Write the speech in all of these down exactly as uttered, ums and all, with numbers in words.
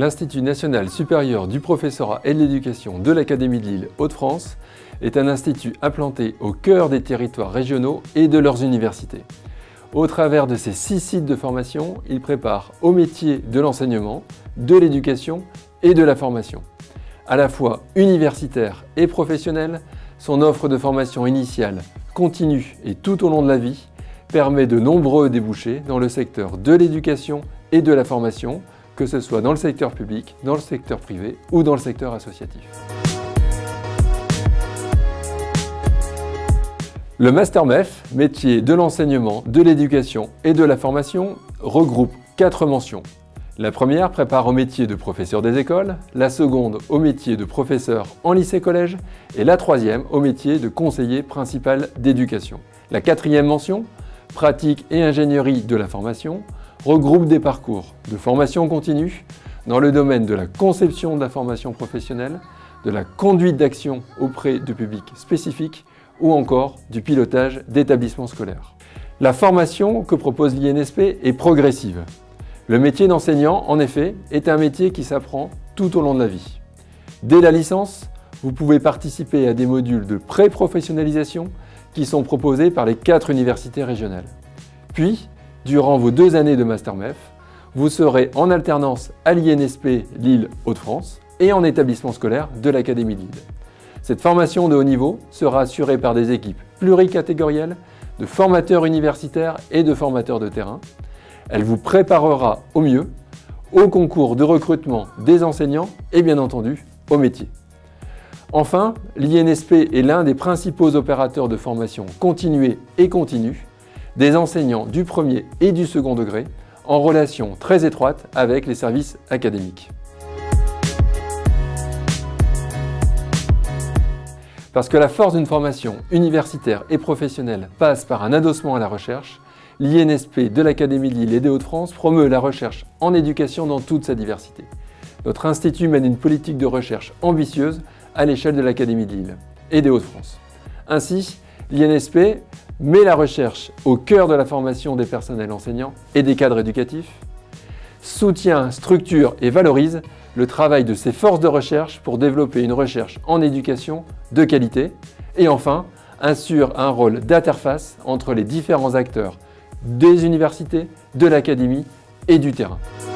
L'Institut national supérieur du professorat et de l'éducation de l'Académie de Lille Hauts-de-France est un institut implanté au cœur des territoires régionaux et de leurs universités. Au travers de ses six sites de formation, il prépare au métier de l'enseignement, de l'éducation et de la formation. À la fois universitaire et professionnelle, son offre de formation initiale, continue et tout au long de la vie permet de nombreux débouchés dans le secteur de l'éducation et de la formation, que ce soit dans le secteur public, dans le secteur privé ou dans le secteur associatif. Le Master M E F, métier de l'enseignement, de l'éducation et de la formation, regroupe quatre mentions. La première prépare au métier de professeur des écoles, la seconde au métier de professeur en lycée-collège et la troisième au métier de conseiller principal d'éducation. La quatrième mention, pratique et ingénierie de la formation, regroupe des parcours de formation continue dans le domaine de la conception de la formation professionnelle, de la conduite d'action auprès de publics spécifiques ou encore du pilotage d'établissements scolaires. La formation que propose l'I N S P est progressive. Le métier d'enseignant, en effet, est un métier qui s'apprend tout au long de la vie. Dès la licence, vous pouvez participer à des modules de pré-professionnalisation qui sont proposés par les quatre universités régionales. Puis, durant vos deux années de Master M E F, vous serez en alternance à l'I N S P Lille Hauts-de-France et en établissement scolaire de l'Académie de Lille. Cette formation de haut niveau sera assurée par des équipes pluricatégorielles de formateurs universitaires et de formateurs de terrain. Elle vous préparera au mieux au concours de recrutement des enseignants et bien entendu au métier. Enfin, l'I N S P est l'un des principaux opérateurs de formation continuée et continue des enseignants du premier et du second degré en relation très étroite avec les services académiques. Parce que la force d'une formation universitaire et professionnelle passe par un adossement à la recherche, l'I N S P de l'Académie de Lille et des Hauts-de-France promeut la recherche en éducation dans toute sa diversité. Notre institut mène une politique de recherche ambitieuse à l'échelle de l'Académie de Lille et des Hauts-de-France. Ainsi, l'I N S P met la recherche au cœur de la formation des personnels enseignants et des cadres éducatifs, soutient, structure et valorise le travail de ses forces de recherche pour développer une recherche en éducation de qualité et enfin, assure un rôle d'interface entre les différents acteurs des universités, de l'académie et du terrain.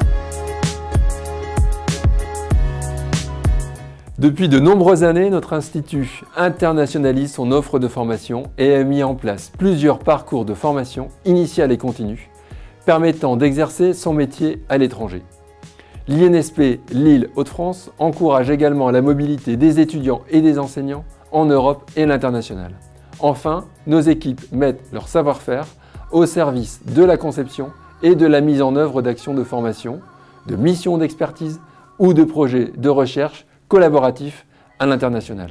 Depuis de nombreuses années, notre institut internationalise son offre de formation et a mis en place plusieurs parcours de formation initiale et continue, permettant d'exercer son métier à l'étranger. L'I N S P Lille Hauts-de-France encourage également la mobilité des étudiants et des enseignants en Europe et à l'international. Enfin, nos équipes mettent leur savoir-faire au service de la conception et de la mise en œuvre d'actions de formation, de missions d'expertise ou de projets de recherche collaboratifs à l'international.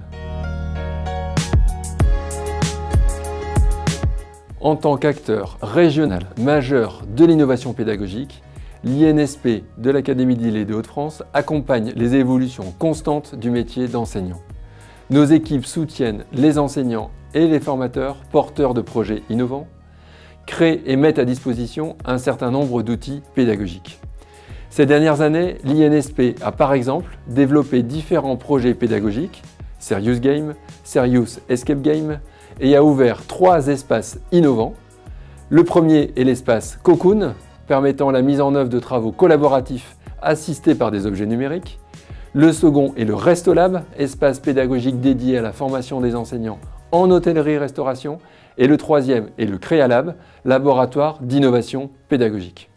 En tant qu'acteur régional majeur de l'innovation pédagogique, l'I N S P de l'Académie de Lille et des Hauts-de-France accompagne les évolutions constantes du métier d'enseignant. Nos équipes soutiennent les enseignants et les formateurs porteurs de projets innovants, créent et mettent à disposition un certain nombre d'outils pédagogiques. Ces dernières années, l'I N S P a par exemple développé différents projets pédagogiques, Serious Game, Serious Escape Game, et a ouvert trois espaces innovants. Le premier est l'espace Cocoon, permettant la mise en œuvre de travaux collaboratifs assistés par des objets numériques. Le second est le Restolab, espace pédagogique dédié à la formation des enseignants en hôtellerie-restauration. Et le troisième est le Créalab, laboratoire d'innovation pédagogique.